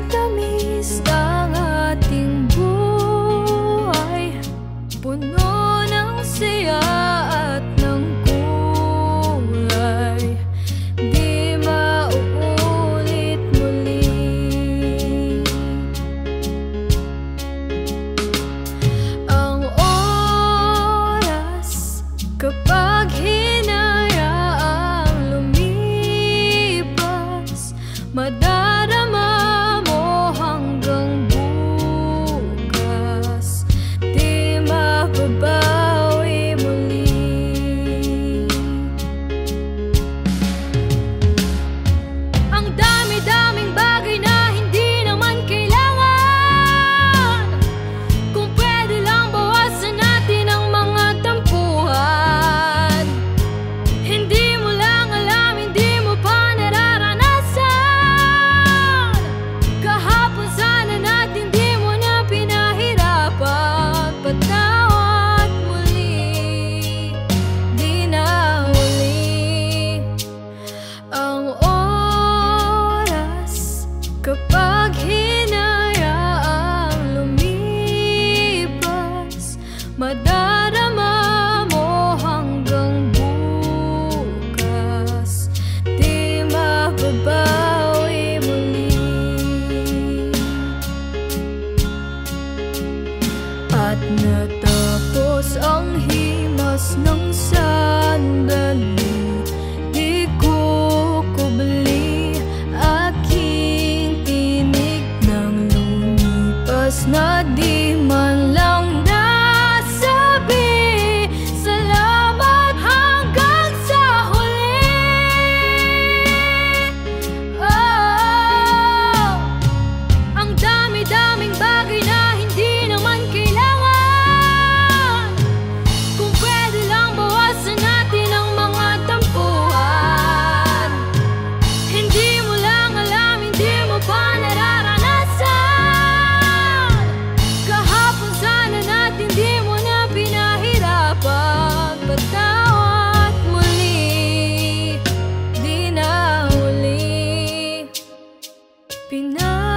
tamis ng ating buhay, puno ng saya at ng kulay, di mauulit muli. Ang oras kapag hinayaang lumipas, madarama mo hanggang bukas, di mababawi muli. Ang dami-daming bagay na hindi naman kailangan, kung pwede lang bawasan natin ang mga tampuhan. Hindi mo lang alam, hindi mo pa nararanasan. Kahapon sana natin di mo na pinahirapan. Patawad muli, di na huli. Ang oras kapag hinayaang lumipas, madarama mo hanggang bukas, di mababawi muli. At natapos ang himas ng sandali, di kukubli aking tinig nang lumipas na di man lang nasabi salamat hanggang sa huli. Oh, ang dami-daming bagay na hindi naman kailangan, kung pwede lang bawasan natin ang mga tampuhan. Hindi mo lang alam, hindi mo pa nararanasan. Kahapon sana natin di mo na pinahirapan. Patawad muli, di na huli.